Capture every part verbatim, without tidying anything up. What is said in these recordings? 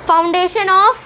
Foundation of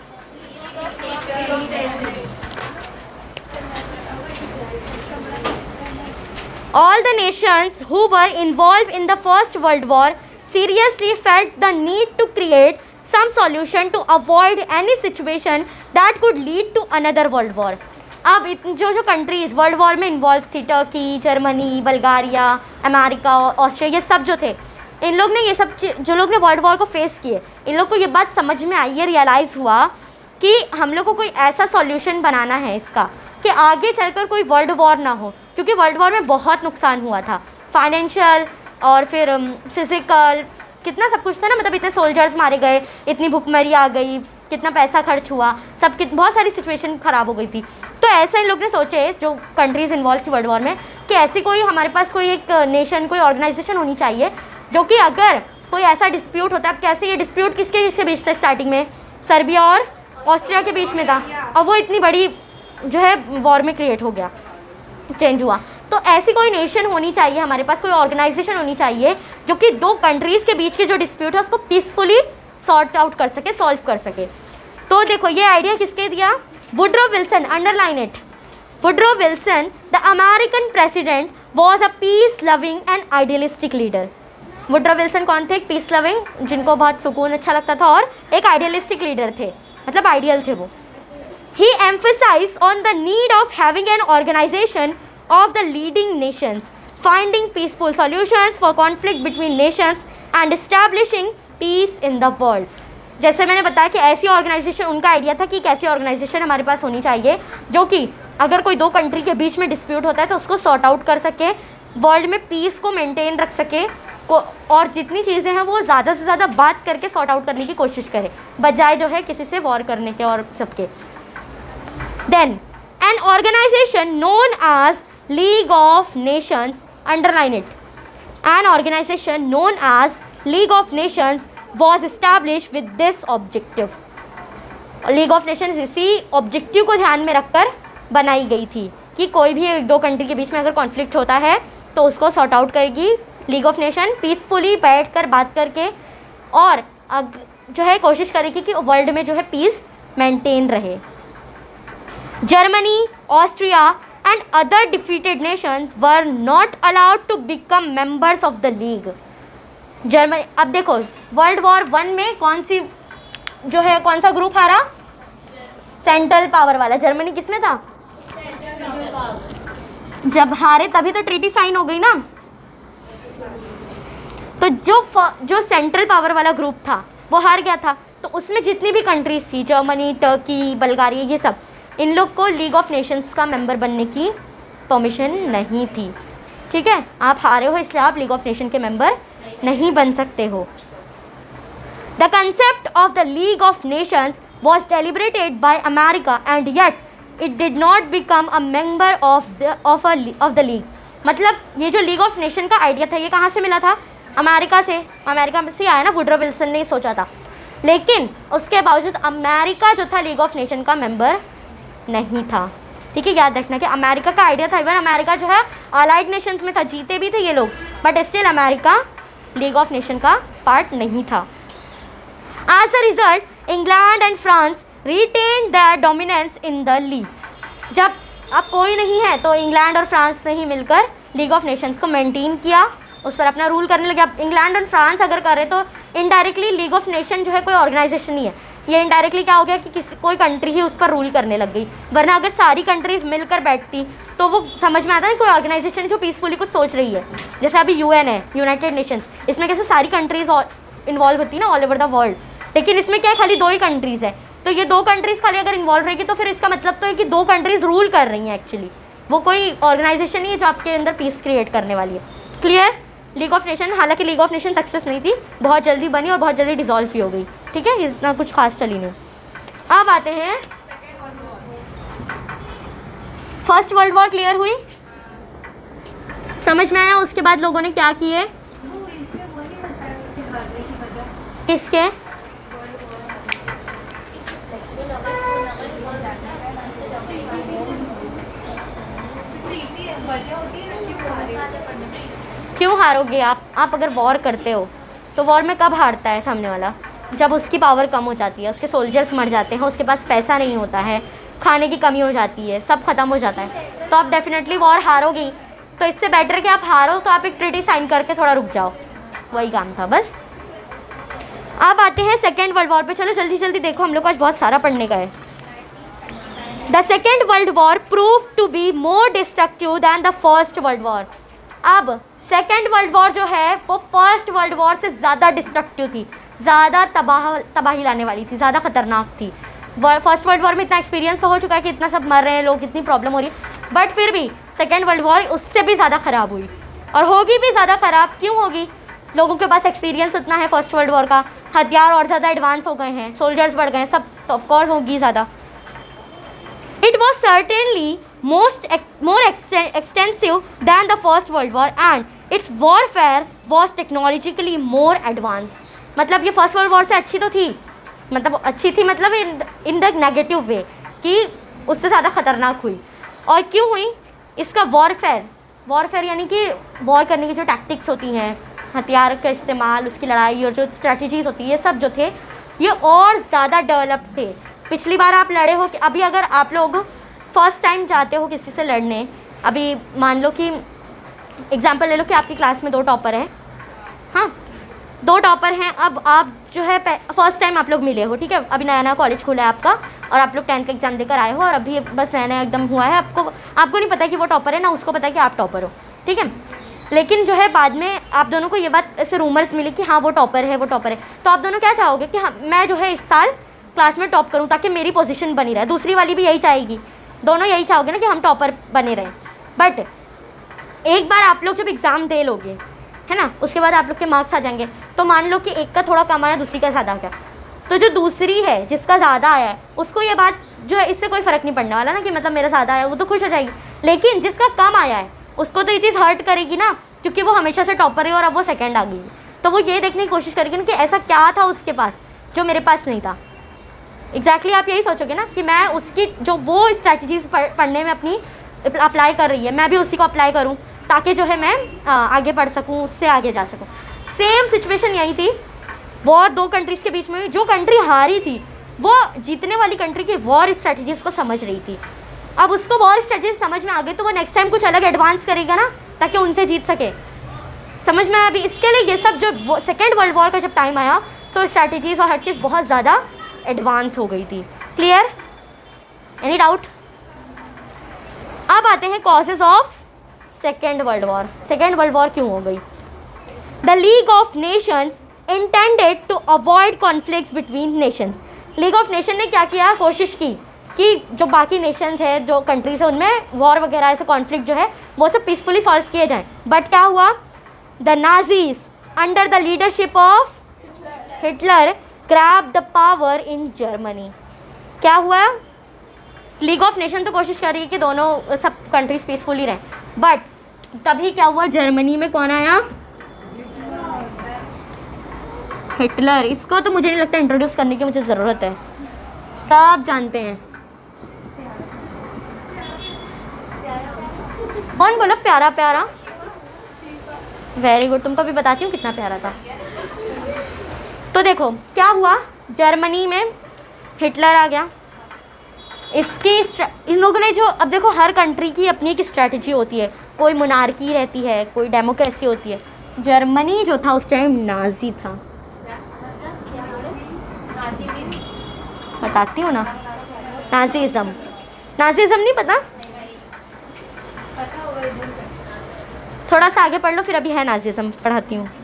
all the nations who were involved in the First World War seriously felt the need to create some solution to avoid any situation that could lead to another world war. अब जो जो countries world war में involve थी, Turkey, Germany, Bulgaria, America, Australia, ये सब जो थे, इन लोग ने ये सब जो लोग ने वर्ल्ड वॉर को फेस किए, इन लोग को ये बात समझ में आई, ये रियलाइज़ हुआ कि हम लोग को कोई ऐसा सॉल्यूशन बनाना है इसका कि आगे चलकर कोई वर्ल्ड वॉर ना हो, क्योंकि वर्ल्ड वॉर में बहुत नुकसान हुआ था, फाइनेंशियल और फिर फिज़िकल, कितना सब कुछ था ना, मतलब इतने सोल्जर्स मारे गए, इतनी भुखमरी आ गई, कितना पैसा खर्च हुआ, सब कित बहुत सारी सिचुएशन ख़राब हो गई थी। तो ऐसे इन लोग ने सोचे, जो कंट्रीज़ इन्वॉल्व थी वर्ल्ड वॉर में, कि ऐसी कोई हमारे पास कोई एक नेशन, कोई ऑर्गेनाइजेशन होनी चाहिए जो कि अगर कोई ऐसा डिस्प्यूट होता है, अब कैसे ये डिस्प्यूट किसके किसके बीच था, स्टार्टिंग में सर्बिया और ऑस्ट्रिया के बीच में था, और वो इतनी बड़ी जो है वॉर में क्रिएट हो गया, चेंज हुआ। तो ऐसी कोई नेशन होनी चाहिए हमारे पास, कोई ऑर्गेनाइजेशन होनी चाहिए जो कि दो कंट्रीज़ के बीच के जो डिस्प्यूट है उसको पीसफुली सॉर्ट आउट कर सके, सॉल्व कर सके। तो देखो ये आइडिया किसके दिया, Woodrow Wilson, underline it, Woodrow Wilson the American president was a peace loving and idealistic leader. Woodrow Wilson कौन थे, एक पीस लविंग, जिनको बहुत सुकून अच्छा लगता था, और एक आइडियलिस्टिक लीडर थे, मतलब आइडियल थे वो। He emphasized on the need of having an organization of the leading nations, finding peaceful solutions for conflict between nations and establishing peace in the world. जैसे मैंने बताया कि ऐसी ऑर्गेनाइजेशन, उनका आइडिया था कि एक ऐसी ऑर्गेनाइजेशन हमारे पास होनी चाहिए जो कि अगर कोई दो कंट्री के बीच में डिस्प्यूट होता है तो उसको सॉर्ट आउट कर सके, वर्ल्ड में पीस को मेंटेन रख सके को, और जितनी चीज़ें हैं वो ज़्यादा से ज़्यादा बात करके सॉर्ट आउट करने की कोशिश करे, बजाय जो है किसी से वॉर करने के और सबके। Then an organization known as League of Nations, underline it, an organization known as League of Nations was established with this objective. League of Nations इसी ऑब्जेक्टिव को ध्यान में रखकर बनाई गई थी कि कोई भी दो कंट्री के बीच में अगर कॉन्फ्लिक्ट होता है तो उसको सॉर्ट आउट करेगी लीग ऑफ नेशन, पीसफुली बैठ कर बात करके, और अग जो है कोशिश करेगी कि वर्ल्ड में जो है पीस मेंटेन रहे। Germany, Austria and other defeated nations were not allowed to become members of the league. Germany, अब देखो वर्ल्ड वॉर वन में कौन सी जो है कौन सा ग्रुप हारा, सेंट्रल पावर वाला। जर्मनी किसमें था, जब हारे तभी तो ट्रीटी साइन हो गई ना। तो जो जो सेंट्रल पावर वाला ग्रुप था वो हार गया था, तो उसमें जितनी भी कंट्रीज थी, जर्मनी, टर्की, बल्गारिया, ये सब, इन लोग को लीग ऑफ नेशंस का मेंबर बनने की परमिशन नहीं थी। ठीक है, आप हारे हो इसलिए आप लीग ऑफ नेशन के मेंबर नहीं बन सकते हो। The concept of the league of nations was deliberated by America and yet it did not become a member of the of of the league. मतलब ये जो लीग ऑफ नेशन का idea था ये कहाँ से मिला था, अमेरिका से। अमेरिका से आया ना, वुडरो विल्सन ने सोचा था, लेकिन उसके बावजूद अमेरिका जो था लीग ऑफ नेशन का मेंबर नहीं था। ठीक है, याद रखना कि अमेरिका का आइडिया था। इवन अमेरिका जो है अलाइड नेशंस में था, जीते भी थे ये लोग, but still America league of nation का पार्ट नहीं था। As a result England and France retain the dominance in the league. जब अब कोई नहीं है तो इंग्लैंड और फ्रांस ने ही मिलकर लीग ऑफ नेशंस को मेंटेन किया, उस पर अपना रूल करने लगे। अब इंग्लैंड और फ्रांस अगर करे तो इनडायरेक्टली लीग ऑफ नेशन जो है कोई ऑर्गेनाइजेशन नहीं है, ये इनडायरेक्टली क्या हो गया कि किसी कोई कंट्री ही उस पर रूल करने लग गई। वरना अगर सारी कंट्रीज़ मिलकर बैठती तो वो समझ में आता है कोई ऑर्गेनाइजेशन जो पीसफुली कुछ सोच रही है। जैसे अभी यूएन है, यूनाइटेड नेशंस, इसमें कैसे सारी कंट्रीज़ इन्वॉल्व होती है ना, ऑल ओवर द वर्ल्ड, लेकिन इसमें क्या है, खाली दो ही कंट्रीज़ है। तो ये दो कंट्रीज़ खाली अगर इन्वॉल्व रहेगी तो फिर इसका मतलब तो है कि दो कंट्रीज़ रूल कर रही हैं एक्चुअली, वो कोई ऑर्गेनाइजेशन नहीं है जो आपके अंदर पीस क्रिएट करने वाली है। क्लियर। लीग ऑफ नेशन, हालांकि लीग ऑफ नेशन सक्सेस नहीं थी, बहुत जल्दी बनी और बहुत जल्दी डिसॉल्व भी हो गई। ठीक है, इतना कुछ खास चली नहीं। अब आते हैं फर्स्ट वर्ल्ड वॉर। क्लियर हुई, समझ में आया उसके बाद लोगों ने क्या किए, किसके, क्यों हारोगे आप? आप अगर वॉर करते हो तो वॉर में कब हारता है सामने वाला? जब उसकी पावर कम हो जाती है, उसके सोल्जर्स मर जाते हैं, उसके पास पैसा नहीं होता है, खाने की कमी हो जाती है, सब खत्म हो जाता है, तो आप डेफिनेटली वॉर हारोगी। तो इससे बेटर कि आप हारो तो आप एक ट्रीटी साइन करके थोड़ा रुक जाओ, वही काम था बस। अब आते हैं सेकेंड वर्ल्ड वॉर पे। चलो जल्दी जल्दी देखो, हम लोग को आज बहुत सारा पढ़ने का है। The second world war prove to be more destructive than the first world war. अब सेकेंड वर्ल्ड वॉर जो है वो फर्स्ट वर्ल्ड वॉर से ज़्यादा डिस्ट्रक्टिव थी, ज़्यादा तबाह तबाही लाने वाली थी, ज़्यादा खतरनाक थी। फर्स्ट वर्ल्ड वॉर में इतना एक्सपीरियंस हो चुका है कि इतना सब मर रहे हैं लोग, इतनी प्रॉब्लम हो रही है, बट फिर भी सेकेंड वर्ल्ड वॉर उससे भी ज़्यादा ख़राब हुई, और होगी भी ज़्यादा ख़राब। क्यों होगी? लोगों के पास एक्सपीरियंस उतना है फर्स्ट वर्ल्ड वॉर का, हथियार और ज़्यादा एडवांस हो गए हैं, सोल्जर्स बढ़ गए हैं, सब तो ऑफकोर्स होगी ज़्यादा। It was certainly most more extensive than the first world war and its warfare was technologically more advance. मतलब ये फर्स्ट वर्ल्ड वॉर से अच्छी तो थी, मतलब अच्छी थी मतलब इन द नेगेटिव वे कि उससे ज़्यादा ख़तरनाक हुई। और क्यों हुई? इसका वॉरफेयर वॉरफेयर यानी कि वॉर करने की जो टैक्टिक्स होती हैं, हथियार का इस्तेमाल, उसकी लड़ाई और जो स्ट्रेटजीज होती है, ये सब जो थे ये और ज़्यादा डेवलप थे। पिछली बार आप लड़े हो कि अभी अगर आप लोग फर्स्ट टाइम जाते हो किसी से लड़ने, अभी मान लो कि एग्जांपल ले लो कि आपकी क्लास में दो टॉपर हैं, हाँ दो टॉपर हैं, अब आप जो है फर्स्ट टाइम आप लोग मिले हो, ठीक है, अभी नया नया कॉलेज खुला है आपका और आप लोग टेंथ का एग्ज़ाम देकर आए हो और अभी बस नया नया एकदम हुआ है, आपको आपको नहीं पता कि वो टॉपर है, ना उसको पता है कि आप टॉपर हो, ठीक है। लेकिन जो है बाद में आप दोनों को ये बात ऐसे रूमर्स मिली कि हाँ वो टॉपर है वो टॉपर है, तो आप दोनों क्या चाहोगे कि हाँ मैं जो है इस साल क्लास में टॉप करूँ ताकि मेरी पोजीशन बनी रहे। दूसरी वाली भी यही चाहेगी, दोनों यही चाहोगे ना कि हम टॉपर बने रहें। बट एक बार आप लोग जब एग्ज़ाम दे लोगे, है ना, उसके बाद आप लोग के मार्क्स आ जाएंगे, तो मान लो कि एक का थोड़ा कम आया, दूसरी का ज़्यादा आ गया, तो जो दूसरी है जिसका ज़्यादा आया है उसको ये बात जो है इससे कोई फ़र्क नहीं पड़ने वाला ना कि मतलब मेरा ज़्यादा आया, वो तो खुश हो जाएगी। लेकिन जिसका कम आया है उसको तो ये चीज़ हर्ट करेगी ना, क्योंकि वो हमेशा से टॉपर है और अब वो सेकंड आ गई, तो वो ये देखने की कोशिश करेगी ना कि ऐसा क्या था उसके पास जो मेरे पास नहीं था। एग्जैक्टली exactly आप यही सोचोगे ना कि मैं उसकी जो वो स्ट्रैटेजीज़ पढ़ने में अपनी अप्लाई कर रही है, मैं भी उसी को अप्लाई करूँ ताकि जो है मैं आगे बढ़ सकूँ, उससे आगे जा सकूँ। सेम सिचुएशन यही थी, वॉर दो कंट्रीज़ के बीच में हुई। जो कंट्री हारी थी वो जीतने वाली कंट्री की वॉर स्ट्रैटेजीज़ को समझ रही थी। अब उसको वॉर स्ट्रैटेजी समझ में आ गई तो वो नेक्स्ट टाइम कुछ अलग एडवांस करेगा ना ताकि उनसे जीत सके। समझ में आया? अभी इसके लिए ये सब जो सेकेंड वर्ल्ड वॉर का जब टाइम आया तो स्ट्रैटेजीज़ और हर चीज़ बहुत ज़्यादा एडवांस हो गई थी। क्लियर? Any doubt? अब आते हैं causes of second world war. Second world war क्यों हो गई? The league of nations intended to avoid conflicts between nations. League of nation ने क्या किया, कोशिश की कि जो बाकी नेशंस है, जो कंट्रीज है, उनमें वॉर वगैरह ऐसे कॉन्फ्लिक्ट जो है वो सब पीसफुली सॉल्व किए जाएं। बट क्या हुआ? The Nazis under the leadership of Hitler grab the power in Germany. क्या हुआ? लीग ऑफ नेशन तो कोशिश कर रही है कि दोनों सब कंट्रीज पीसफुली रहें, बट तभी क्या हुआ, जर्मनी में कौन आया? हिटलर। इसको तो मुझे नहीं लगता इंट्रोड्यूस करने की मुझे ज़रूरत है, सब जानते हैं। कौन बोला प्यारा प्यारा? वेरी गुड, तुमको भी बताती हूँ कितना प्यारा था। तो देखो क्या हुआ, जर्मनी में हिटलर आ गया। इसकी इन लोगों ने जो, अब देखो हर कंट्री की अपनी एक स्ट्रैटेजी होती है, कोई मोनार्की रहती है, कोई डेमोक्रेसी होती है। जर्मनी जो था उस टाइम नाजी था। बताती हूँ ना, नाजीज़म। नाजीज़म नहीं पता? थोड़ा सा आगे पढ़ लो, फिर अभी है नाजीज़म, पढ़ाती हूँ।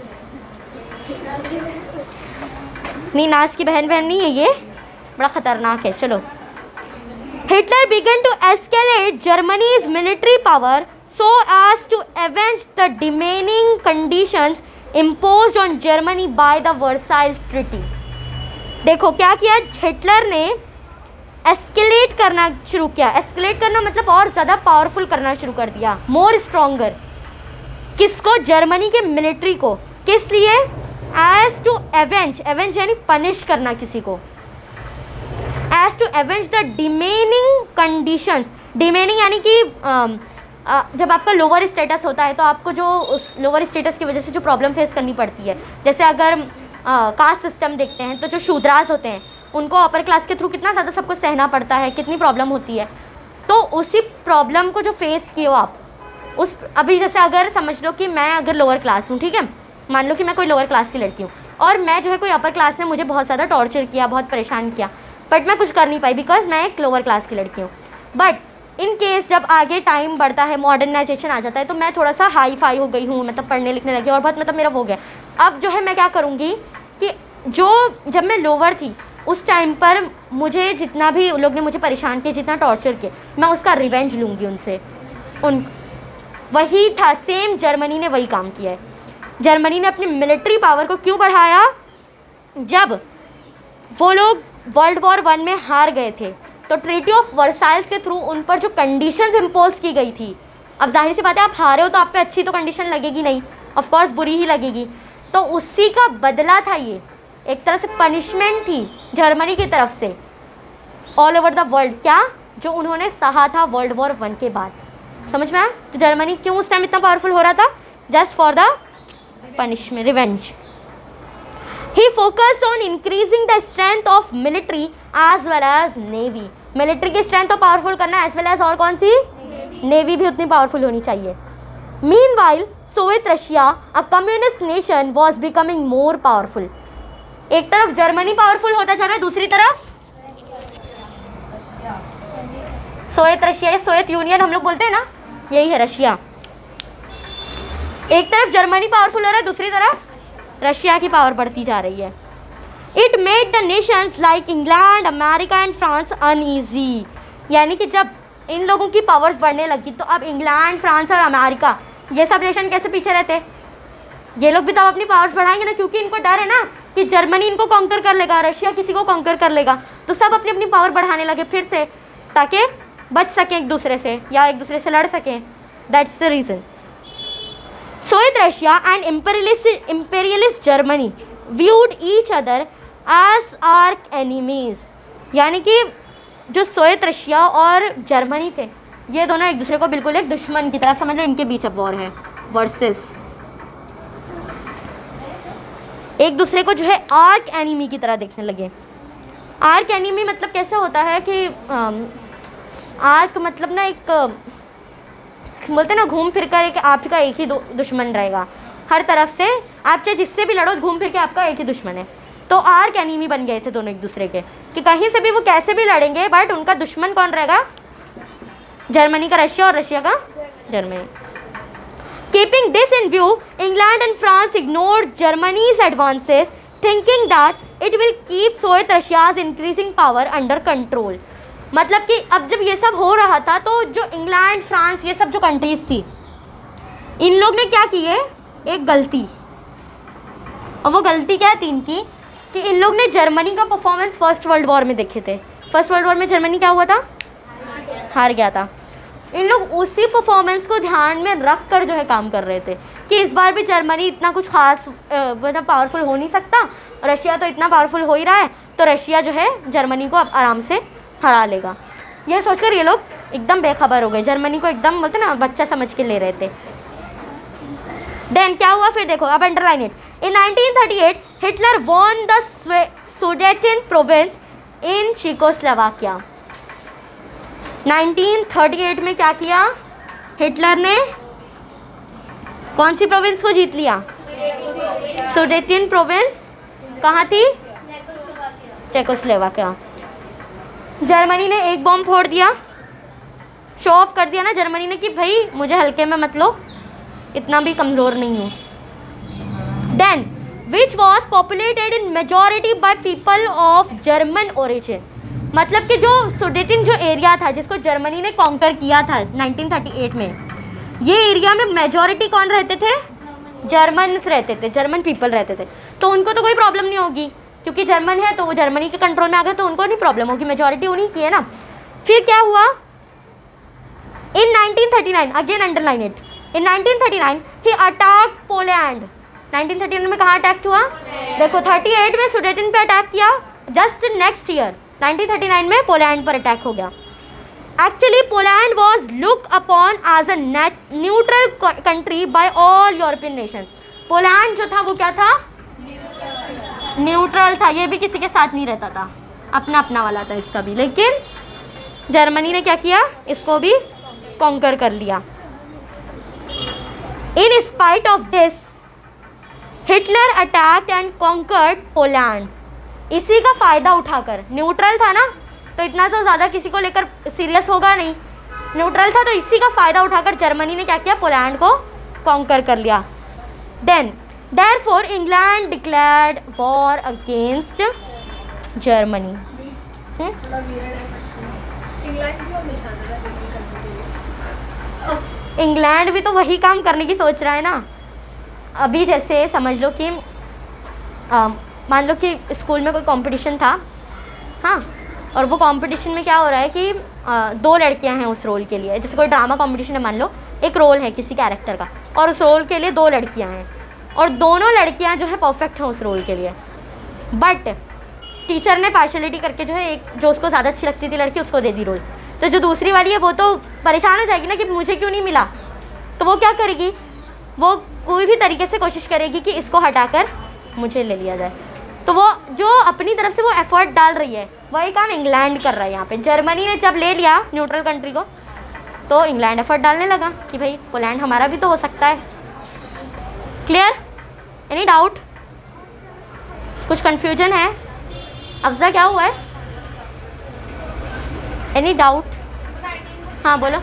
नहीं, नाज की बहन बहन नहीं है, ये बड़ा ख़तरनाक है। चलो, Hitler began to escalate Germany's military power so as to avenge the demeaning conditions imposed on Germany by the Versailles Treaty। देखो क्या किया, हिटलर ने एस्केलेट करना शुरू किया। एस्केलेट करना मतलब और ज़्यादा पावरफुल करना शुरू कर दिया, मोर स्ट्रॉन्गर। किसको? जर्मनी के मिलिट्री को। किस लिए? एज टू एवेंज, एवेंज यानी पनिश करना किसी को, as to avenge the demeaning conditions. Demeaning यानी कि जब आपका लोअर स्टेटस होता है तो आपको जो उस लोअर स्टेटस की वजह से जो प्रॉब्लम फेस करनी पड़ती है, जैसे अगर कास्ट सिस्टम देखते हैं तो जो शूद्रास होते हैं उनको अपर क्लास के थ्रू कितना ज़्यादा सबको सहना पड़ता है, कितनी प्रॉब्लम होती है। तो उसी प्रॉब्लम को जो फेस किए हो आप, उस अभी जैसे अगर समझ लो कि मैं अगर लोअर क्लास हूँ, ठीक है, मान लो कि मैं कोई लोअर क्लास की लड़की हूँ और मैं जो है कोई अपर क्लास ने मुझे बहुत ज़्यादा टॉर्चर किया, बहुत परेशान किया, बट मैं कुछ कर नहीं पाई बिकॉज मैं एक लोअर क्लास की लड़की हूँ। बट इन केस जब आगे टाइम बढ़ता है, मॉडर्नाइजेशन आ जाता है, तो मैं थोड़ा सा हाई फाई हो गई हूँ, मतलब पढ़ने लिखने लगी और बहुत मतलब मेरा हो गया। अब जो है मैं क्या करूँगी कि जो जब मैं लोअर थी उस टाइम पर मुझे जितना भी लोग ने मुझे परेशान किया, जितना टॉर्चर किया, मैं उसका रिवेंज लूँगी उनसे। उन वही था, सेम जर्मनी ने वही काम किया है। जर्मनी ने अपनी मिलिट्री पावर को क्यों बढ़ाया? जब वो लोग वर्ल्ड वॉर वन में हार गए थे तो ट्रीटी ऑफ वर्साइल्स के थ्रू उन पर जो कंडीशंस इम्पोज की गई थी, अब जाहिर सी बात है आप हारे हो तो आप पे अच्छी तो कंडीशन लगेगी नहीं, ऑफ कोर्स बुरी ही लगेगी, तो उसी का बदला था ये, एक तरह से पनिशमेंट थी जर्मनी की तरफ से ऑल ओवर द वर्ल्ड, क्या जो उन्होंने सहा था वर्ल्ड वॉर वन के बाद। समझ में आया? तो जर्मनी क्यों उस टाइम इतना पावरफुल हो रहा था? Just for the punishment, revenge. He focused on increasing the strength of military as well as navy. Military की स्ट्रेंथ तो पावरफुल करना एज वेल एज और कौन सी? नेवी भी उतनी पावरफुल होनी चाहिए। Meanwhile, Soviet Russia, a communist nation, was becoming more powerful. एक तरफ जर्मनी पावरफुल होता जा रहा है, दूसरी तरफ सोवियत रशिया या सोवियत यूनियन हम लोग बोलते हैं ना, यही है रशिया। एक तरफ जर्मनी पावरफुल हो रहा है, दूसरी तरफ रशिया की पावर बढ़ती जा रही है। It made the nations like England, America and France uneasy. यानी कि जब इन लोगों की पावर्स बढ़ने लगी तो अब इंग्लैंड, फ्रांस और अमेरिका ये सब नेशन कैसे पीछे रहते? ये लोग भी तो अपनी पावर्स बढ़ाएंगे ना, क्योंकि इनको डर है ना कि जर्मनी इनको कॉन्कर कर लेगा, रशिया किसी को कॉन्कर कर लेगा, तो सब अपनी अपनी पावर बढ़ाने लगे फिर से ताकि बच सकें एक दूसरे से या एक दूसरे से लड़ सकें। That's the reason. Soviet Russia and imperialist imperialist Germany viewed each other as arch enemies. यानी कि जो सोवियत रशिया और जर्मनी थे ये दोनों एक दूसरे को बिल्कुल एक दुश्मन की तरफ समझ लो, इनके बीच अब वॉर है वर्सेस एक दूसरे को जो है आर्क एनिमी की तरह देखने लगे। आर्क एनिमी मतलब कैसे होता है कि आर्क मतलब ना एक बोलते ना घूम फिर कर एक आपका एक ही दुश्मन रहेगा हर तरफ से, आप चाहे जिससे भी लड़ो घूम फिर के आपका एक ही दुश्मन है। तो आर्क एनिमी बन गए थे दोनों एक दूसरे के कि कहीं से भी वो कैसे भी लड़ेंगे बट उनका दुश्मन कौन रहेगा? जर्मनी का रशिया और रशिया का Germany. Keeping this in view, England and France ignored Germany's advances thinking that it will keep Soviet Russia's increasing power under control. मतलब कि अब जब ये सब हो रहा था तो जो इंग्लैंड, फ्रांस, ये सब जो कंट्रीज थी, इन लोग ने क्या की है एक गलती, और वो गलती क्या थी इनकी कि इन लोग ने जर्मनी का परफॉर्मेंस फर्स्ट वर्ल्ड वॉर में देखे थे। फर्स्ट वर्ल्ड वॉर में जर्मनी क्या हुआ था? हार गया था। इन लोग उसी परफॉर्मेंस को ध्यान में रख कर जो है काम कर रहे थे कि इस बार भी जर्मनी इतना कुछ खास मतलब पावरफुल हो नहीं सकता, रशिया तो इतना पावरफुल हो ही रहा है, तो रशिया जो है जर्मनी को अब आराम से हरा लेगा। यह सोचकर ये लोग एकदम बेखबर हो गए, जर्मनी को एकदम बोलते ना बच्चा समझ के ले रहे थे। देन क्या हुआ फिर देखो, अब underline it. In nineteen thirty eight Hitler won the Sudeten province in Czechoslovakia. Nineteen thirty eight में क्या किया हिटलर ने? कौन सी प्रोविंस को जीत लिया? सुडेटन प्रोविंस कहाँ थी? चेकोस्लोवाकिया। जर्मनी ने एक बॉम्ब फोड़ दिया, शो ऑफ कर दिया ना जर्मनी ने कि भाई मुझे हल्के में मत लो, इतना भी कमज़ोर नहीं हूँ। Then which was populated in majority by people of German origin. मतलब कि जो सुडेटन जो एरिया था जिसको जर्मनी ने कॉन्कर किया था नाइनटीन थर्टी एट में, ये एरिया में मेजॉरिटी कौन रहते थे? जर्मन्स रहते थे, जर्मन पीपल रहते थे। तो उनको तो कोई प्रॉब्लम नहीं होगी क्योंकि जर्मन है तो वो जर्मनी के कंट्रोल में आ गए, तो उनको नहीं प्रॉब्लम होगी, मेजॉरिटी उन्हीं की है ना। फिर क्या हुआ? In nineteen thirty nine, again underline it, in nineteen thirty nine he attack Poland. Nineteen thirty nine में कहाँ अटैक हुआ? देखो थर्टी एट में सुडेटन पे अटैक किया, just next year nineteen thirty nine में पोलैंड पर अटैक हो गया। Actually Poland was look upon as a neutral country by all European nation. Poland जो था वो क्या था? न्यूट्रल था, ये भी किसी के साथ नहीं रहता था, अपना अपना वाला था इसका भी, लेकिन जर्मनी ने क्या किया, इसको भी कॉन्कर कर लिया। In spite of this Hitler attacked and conquered Poland. इसी का फ़ायदा उठाकर, न्यूट्रल था ना तो इतना तो ज़्यादा किसी को लेकर सीरियस होगा नहीं, न्यूट्रल था तो इसी का फ़ायदा उठाकर जर्मनी ने क्या किया, पोलैंड को कॉन्कर कर लिया। Then therefore England declared war against Germany. England भी तो वही काम करने की सोच रहा है ना। अभी जैसे समझ लो कि आ, मान लो कि स्कूल में कोई कंपटीशन था, हाँ, और वो कंपटीशन में क्या हो रहा है कि आ, दो लड़कियां हैं उस रोल के लिए, जैसे कोई ड्रामा कंपटीशन है, मान लो एक रोल है किसी कैरेक्टर का और उस रोल के लिए दो लड़कियां हैं और दोनों लड़कियां जो है परफेक्ट हैं उस रोल के लिए, बट टीचर ने पार्शलिटी करके जो है एक जो उसको ज़्यादा अच्छी लगती थी लड़की उसको दे दी रोल, तो जो दूसरी वाली है वो तो परेशान हो जाएगी ना कि मुझे क्यों नहीं मिला, तो वो क्या करेगी, वो कोई भी तरीके से कोशिश करेगी कि इसको हटाकर मुझे ले लिया जाए। तो वो जो अपनी तरफ से वो एफर्ट डाल रही है वही काम इंग्लैंड कर रहा है यहाँ पे। जर्मनी ने जब ले लिया न्यूट्रल कंट्री को तो इंग्लैंड एफर्ट डालने लगा कि भाई पोलैंड हमारा भी तो हो सकता है। क्लियर? Any doubt? कुछ कन्फ्यूजन है? अफजा क्या हुआ है? Any doubt? हाँ बोलो।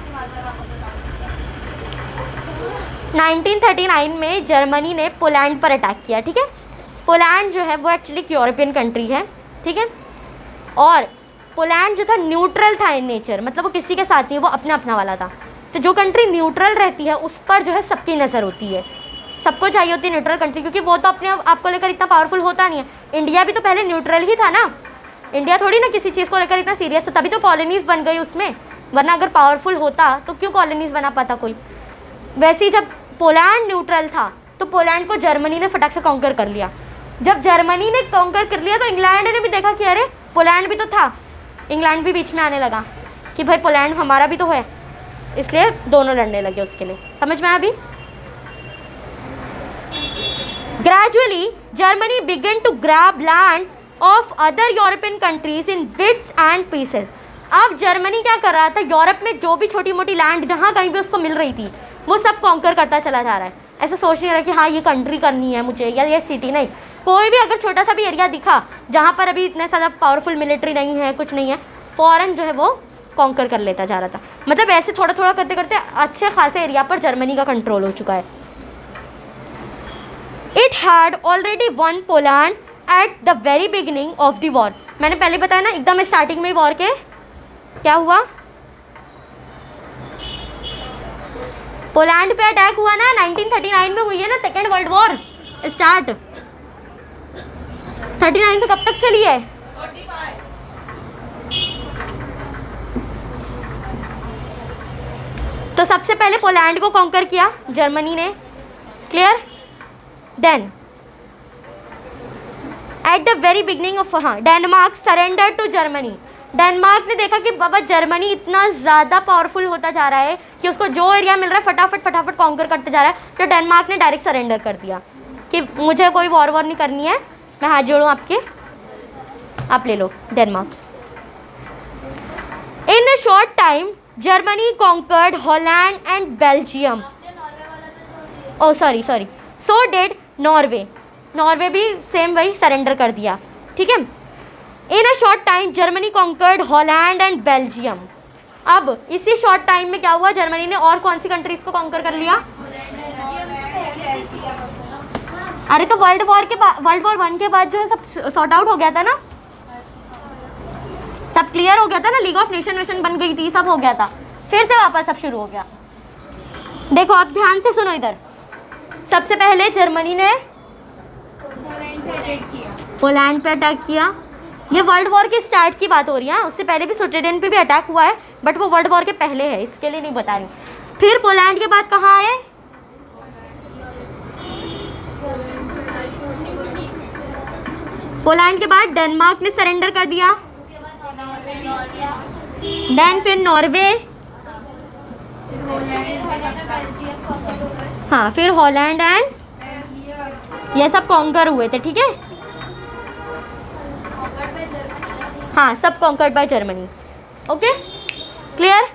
नाइनटीन थर्टी नाइन में जर्मनी ने पोलैंड पर अटैक किया, ठीक है। पोलैंड जो है वो एक्चुअली एक यूरोपियन कंट्री है, ठीक है, और पोलैंड जो था न्यूट्रल था इन नेचर, मतलब वो किसी के साथ नहीं, वो अपना अपना वाला था। तो जो कंट्री न्यूट्रल रहती है उस पर जो है सबकी नज़र होती है, सबको चाहिए होती है न्यूट्रल कंट्री, क्योंकि वो तो अपने आप को लेकर इतना पावरफुल होता नहीं है। इंडिया भी तो पहले न्यूट्रल ही था ना, इंडिया थोड़ी ना किसी चीज़ को लेकर इतना सीरियस था, तभी तो कॉलोनीज़ बन गई उसमें, वरना अगर पावरफुल होता तो क्यों कॉलोनीज़ बना पाता कोई। वैसे ही जब पोलैंड न्यूट्रल था तो पोलैंड को जर्मनी ने फटाक से कॉन्कर कर लिया। जब जर्मनी ने कॉन्कर कर लिया तो इंग्लैंड ने भी देखा कि अरे पोलैंड भी तो था, इंग्लैंड भी बीच में आने लगा कि भाई पोलैंड हमारा भी तो है, इसलिए दोनों लड़ने लगे उसके लिए। समझ में आया अभी? Gradually Germany began to grab lands of other European countries in bits and pieces. अब जर्मनी क्या कर रहा था, यूरोप में जो भी छोटी मोटी लैंड जहाँ कहीं भी उसको मिल रही थी वो सब कॉन्कर करता चला जा रहा है। ऐसा सोच नहीं रहा कि हाँ ये कंट्री करनी है मुझे या ये सिटी, नहीं, कोई भी अगर छोटा सा भी एरिया दिखा जहाँ पर अभी इतने ज़्यादा पावरफुल मिलिट्री नहीं है, कुछ नहीं है, फ़ौरन जो है वो कॉन्कर कर लेता जा रहा था। मतलब ऐसे थोड़ा थोड़ा करते करते अच्छे खासे एरिया पर जर्मनी का कंट्रोल हो चुका है। It had already won Poland at the very beginning of the war. मैंने पहले बताया ना एकदम स्टार्टिंग में वॉर के क्या हुआ, पोलैंड पे अटैक हुआ ना, नाइनटीन थर्टी नाइन में हुई है ना second world war start. Thirty nine से कब तक चली है? तो सबसे पहले पोलैंड को कॉन्कर किया जर्मनी ने। Clear? Then at the very beginning of, हाँ, Denmark surrender to Germany. Denmark ने देखा कि बाबा जर्मनी इतना ज़्यादा पावरफुल होता जा रहा है कि उसको जो एरिया मिल रहा है फटाफट फटाफट कॉन्कर करते जा रहा है, तो डेनमार्क ने डायरेक्ट सरेंडर कर दिया कि मुझे कोई वॉर वॉर नहीं करनी है, मैं हाथ जोड़ूँ आपके, आप ले लो Denmark. In a short time Germany conquered Holland and Belgium. Oh sorry sorry so did Norway. Norway भी सेम वही सरेंडर कर दिया, ठीक है। In a short time Germany conquered Holland and Belgium. अब इसी शॉर्ट टाइम में क्या हुआ, जर्मनी ने और कौन सी कंट्रीज को कॉन्कर कर लिया? अरे तो वर्ल्ड वॉर के बाद, वर्ल्ड वॉर वन के बाद जो है सब सॉर्ट आउट हो गया था ना, सब क्लियर हो गया था ना, लीग ऑफ नेशन वेशन बन गई थी, सब हो गया था, फिर से वापस सब शुरू हो गया। देखो अब ध्यान से सुनो इधर। सबसे पहले जर्मनी ने पोलैंड पे अटैक किया। ये वर्ल्ड वॉर के स्टार्ट की बात हो रही है, उससे पहले भी स्वीडन पे भी अटैक हुआ है, बट वो वर्ल्ड वॉर के पहले है, इसके लिए नहीं बता रही। फिर पोलैंड के बाद कहाँ आए? पोलैंड के बाद डेनमार्क ने सरेंडर कर दिया, देन फिर नॉर्वे, हाँ, फिर हॉलैंड एंड ये सब कॉन्कर हुए थे, ठीक है। हाँ, सब conquered by Germany. Okay, clear.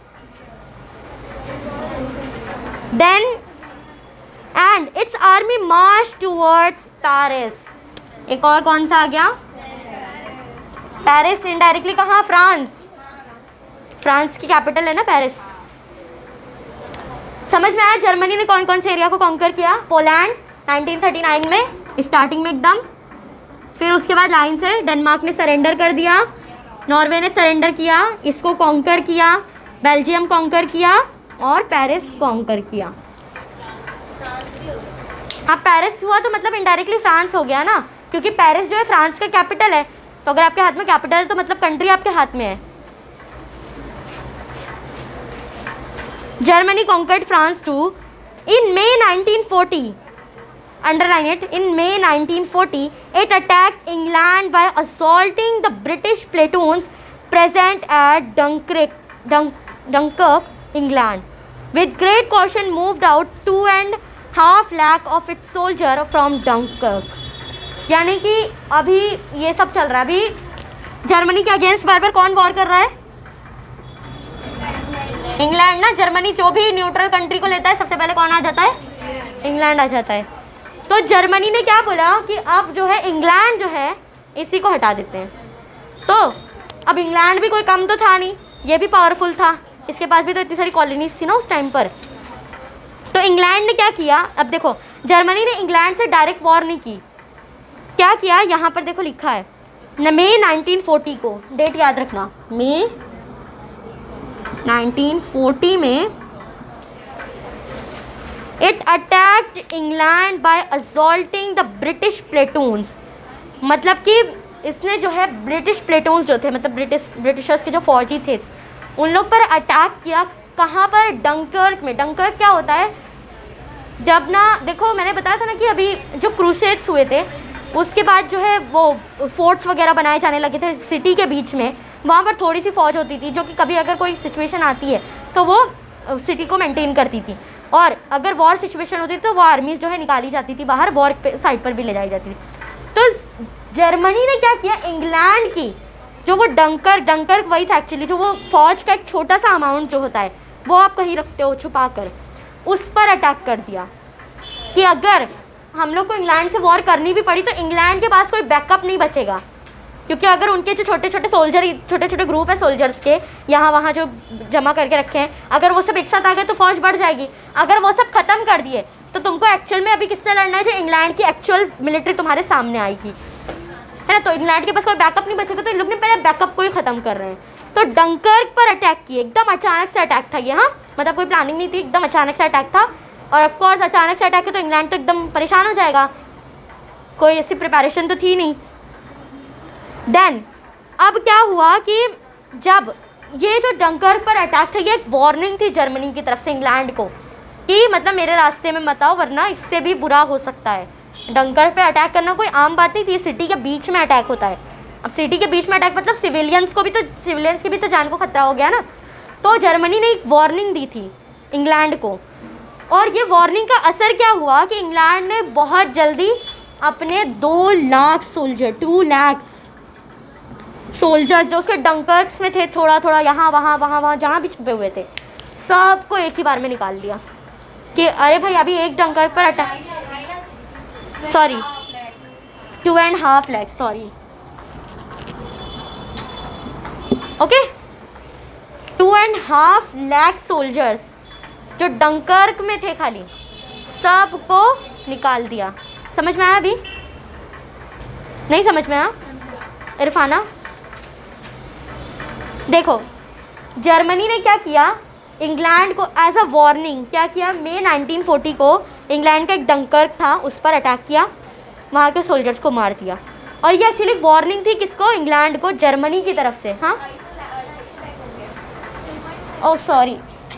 Then and its army march towards Paris. एक और कौन सा आ गया? पेरिस। इनडायरेक्टली कहाँ? फ्रांस। फ्रांस की कैपिटल है ना पेरिस। समझ में आया जर्मनी ने कौन कौन से एरिया को कॉन्कर किया? पोलैंड नाइनटीन थर्टी नाइन में स्टार्टिंग में एकदम, फिर उसके बाद लाइन से डेनमार्क ने सरेंडर कर दिया, नॉर्वे ने सरेंडर किया, इसको कॉन्कर किया, बेल्जियम कॉन्कर किया और पेरिस कॉन्कर किया। हाँ, पेरिस हुआ तो मतलब इनडायरेक्टली फ्रांस हो गया ना, क्योंकि पेरिस जो है फ्रांस का कैपिटल है। तो अगर आपके हाथ में कैपिटल है तो मतलब कंट्री आपके हाथ में है। Germany conquered France too in May nineteen forty. Underline it. In May nineteen forty it attacked England by assaulting the British platoons present at Dunkirk Dunkirk England. With great caution moved out two and half lakh of its soldier from Dunkirk. यानी कि अभी ये सब चल रहा है। अभी Germany के अगेंस्ट बार बार कौन वॉर कर रहा है? इंग्लैंड ना। जर्मनी जो भी न्यूट्रल कंट्री को लेता है सबसे पहले कौन आ जाता है? इंग्लैंड आ जाता है। तो जर्मनी ने क्या बोला कि अब जो है इंग्लैंड जो है इसी को हटा देते हैं। तो अब इंग्लैंड भी कोई कम तो था नहीं, ये भी पावरफुल था, इसके पास भी तो इतनी सारी कॉलोनीज थी ना उस टाइम पर। तो इंग्लैंड ने क्या किया? अब देखो, जर्मनी ने इंग्लैंड से डायरेक्ट वॉर नहीं की। क्या किया? यहाँ पर देखो लिखा है न मई नाइनटीन फोर्टी को, डेट याद रखना, मई नाइनटीन फोर्टी में it attacked England by assaulting the British platoons. मतलब कि इसने जो है ब्रिटिश प्लेटून्स जो थे, मतलब ब्रिटिश ब्रिटिशर्स के जो फौजी थे, उन लोग पर अटैक किया। कहाँ पर? डंकर्क में। डंकर्क क्या होता है? जब ना, देखो मैंने बताया था ना कि अभी जो क्रूसेड्स हुए थे उसके बाद जो है वो फोर्ट्स वगैरह बनाए जाने लगे थे सिटी के बीच में। वहाँ पर थोड़ी सी फ़ौज होती थी जो कि कभी अगर कोई सिचुएशन आती है तो वो सिटी को मेंटेन करती थी, और अगर वॉर सिचुएशन होती थी तो वो आर्मीज़ जो है निकाली जाती थी बाहर, वॉर साइड पर भी ले जाई जाती थी। तो जर्मनी ने क्या किया? इंग्लैंड की जो वो डंकर डंकर वही था एक्चुअली, जो वो फ़ौज का एक छोटा सा अमाउंट जो होता है वो आप कहीं रखते हो छुपा कर, उस पर अटैक कर दिया कि अगर हम लोग को इंग्लैंड से वॉर करनी भी पड़ी तो इंग्लैंड के पास कोई बैकअप नहीं बचेगा, क्योंकि अगर उनके जो छोटे छोटे सोल्जर छोटे छोटे ग्रुप है सोल्जर्स के यहाँ वहाँ जो जमा करके रखे हैं, अगर वो सब एक साथ आ गए तो फौज बढ़ जाएगी। अगर वो सब ख़त्म कर दिए तो तुमको एक्चुअल में अभी किससे लड़ना है? जो इंग्लैंड की एक्चुअल मिलिट्री तुम्हारे सामने आएगी, है ना। तो इंग्लैंड के पास कोई बैकअप नहीं बचेगा, तो इन लोग ने पहले बैकअप को ही ख़त्म कर रहे हैं। तो डंकर्क पर अटैक किए, एकदम अचानक से अटैक था ये। हाँ, मतलब कोई प्लानिंग नहीं थी, एकदम अचानक से अटैक था। और ऑफ कोर्स अचानक से अटैक है तो इंग्लैंड तो एकदम परेशान हो जाएगा, कोई ऐसी प्रिपरेशन तो थी नहीं। देन अब क्या हुआ कि जब ये जो डंकर्क पर अटैक था, ये एक वार्निंग थी जर्मनी की तरफ से इंग्लैंड को कि मतलब मेरे रास्ते में मत आओ वरना इससे भी बुरा हो सकता है। डंकर्क पे अटैक करना कोई आम बात नहीं थी, सिटी के बीच में अटैक होता है। अब सिटी के बीच में अटैक मतलब सिविलियंस को भी तो सिविलियंस की भी तो जान को खतरा हो गया ना। तो जर्मनी ने एक वार्निंग दी थी इंग्लैंड को, और ये वार्निंग का असर क्या हुआ कि इंग्लैंड ने बहुत जल्दी अपने दो lakh soldier two lakhs soldiers जो उसके डंकर्क्स में थे, थोड़ा थोड़ा यहाँ वहाँ वहाँ वहाँ जहाँ भी छुपे हुए थे, सबको एक ही बार में निकाल लिया कि अरे भाई अभी एक डंकर्क पर attack, sorry two and half lakhs sorry okay two and half lakh soldiers जो डंकर्क में थे खाली, सबको निकाल दिया। समझ में आया? अभी नहीं समझ में आया? इरफाना देखो, जर्मनी ने क्या किया, इंग्लैंड को एज अ वार्निंग क्या किया, मई नाइनटीन फोर्टी को इंग्लैंड का एक डंकर्क था उस पर अटैक किया, वहाँ के सोल्जर्स को मार दिया। और ये एक्चुअली वार्निंग थी किसको? इंग्लैंड को, जर्मनी की तरफ से। हाँ ओह सॉरी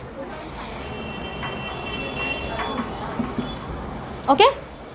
ओके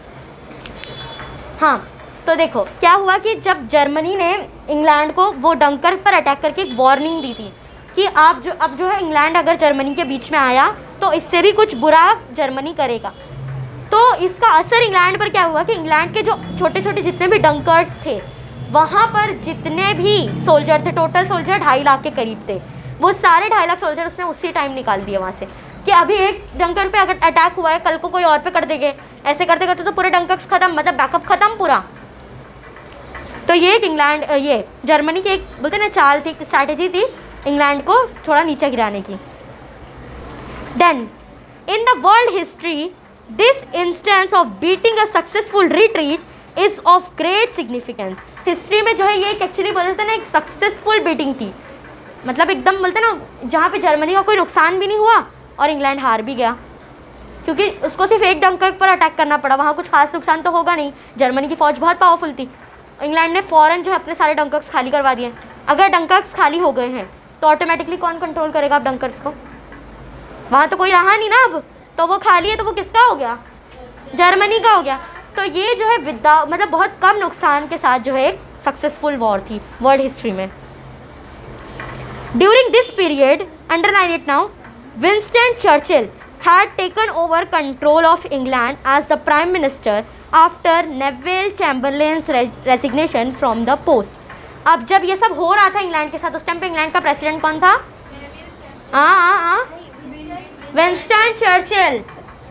हाँ, तो देखो क्या हुआ कि जब जर्मनी ने इंग्लैंड को वो डंकर्क पर अटैक करके एक वार्निंग दी थी कि आप जो अब जो है इंग्लैंड अगर जर्मनी के बीच में आया तो इससे भी कुछ बुरा जर्मनी करेगा। तो इसका असर इंग्लैंड पर क्या हुआ कि इंग्लैंड के जो छोटे छोटे जितने भी डंकर्स थे वहाँ पर जितने भी सोल्जर थे, टोटल सोल्जर ढाई लाख के करीब थे, वो सारे ढाई लाख सोल्जर उसने उसी टाइम निकाल दिए वहाँ से कि अभी एक डंकर पे अगर अटैक हुआ है कल को कोई और पे कर देंगे, ऐसे करते करते तो पूरे डंकर्स ख़त्म, मतलब बैकअप ख़त्म पूरा। तो ये एक इंग्लैंड ये जर्मनी की एक बोलते ना चाल थी, स्ट्रैटेजी थी इंग्लैंड को थोड़ा नीचे गिराने की। Then in the world history this instance of beating a successful retreat is of great significance. History में जो है ये एक एक्चुअली बोलते हैं ना एक सक्सेसफुल बीटिंग थी, मतलब एकदम बोलते ना जहाँ पे जर्मनी का कोई नुकसान भी नहीं हुआ और इंग्लैंड हार भी गया, क्योंकि उसको सिर्फ एक डंकर्क पर अटैक करना पड़ा, वहाँ कुछ खास नुकसान तो होगा नहीं। जर्मनी की फ़ौज बहुत पावरफुल थी, इंग्लैंड ने फ़ौरन जो है अपने सारे डंकर्स खाली करवा दिए। अगर डंकर्स खाली हो गए हैं तो ऑटोमेटिकली कौन कंट्रोल करेगा अब डंकर्स को? वहाँ तो कोई रहा नहीं ना अब, तो वो खाली है तो वो किसका हो गया? जर्मनी का हो गया। तो ये जो है विदा मतलब बहुत कम नुकसान के साथ जो है एक सक्सेसफुल वॉर थी वर्ल्ड हिस्ट्री में। During this period, underline it now, Winston Churchill had taken over control of England as the Prime Minister after Neville Chamberlain's resignation from the post. अब जब ये सब हो रहा था इंग्लैंड के साथ, उस टाइम पे इंग्लैंड का प्रेसिडेंट कौन था? हाँ हाँ हाँ विंस्टन चर्चिल।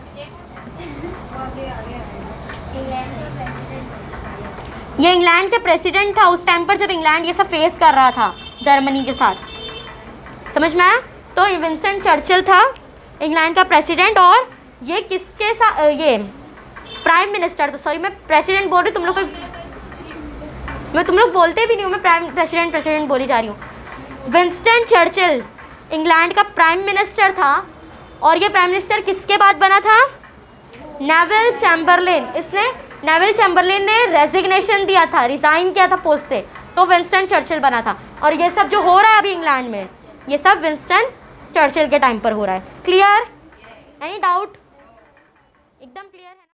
ये इंग्लैंड के प्रेसिडेंट था उस टाइम पर जब इंग्लैंड ये सब फेस कर रहा था जर्मनी के साथ, समझ में आया? तो विंस्टन चर्चिल था इंग्लैंड का प्रेसिडेंट, और ये किसके साथ, ये प्राइम मिनिस्टर था, सॉरी मैं प्रेसिडेंट बोल रही हूँ, तुम लोग को मैं तुम लोग बोलते भी नहीं हूँ, मैं प्राइम प्रेसिडेंट प्रेसिडेंट बोली जा रही हूँ। विंस्टन चर्चिल इंग्लैंड का प्राइम मिनिस्टर था, और ये प्राइम मिनिस्टर किसके बाद बना था? Neville Chamberlain. इसने नेविल चैम्बरलेन ने रेजिग्नेशन दिया था, रिज़ाइन किया था पोस्ट से, तो विंस्टन चर्चिल बना था। और ये सब जो हो रहा है अभी इंग्लैंड में, ये सब विंस्टन चर्चिल के टाइम पर हो रहा है। क्लियर? Any doubt? एकदम क्लियर है।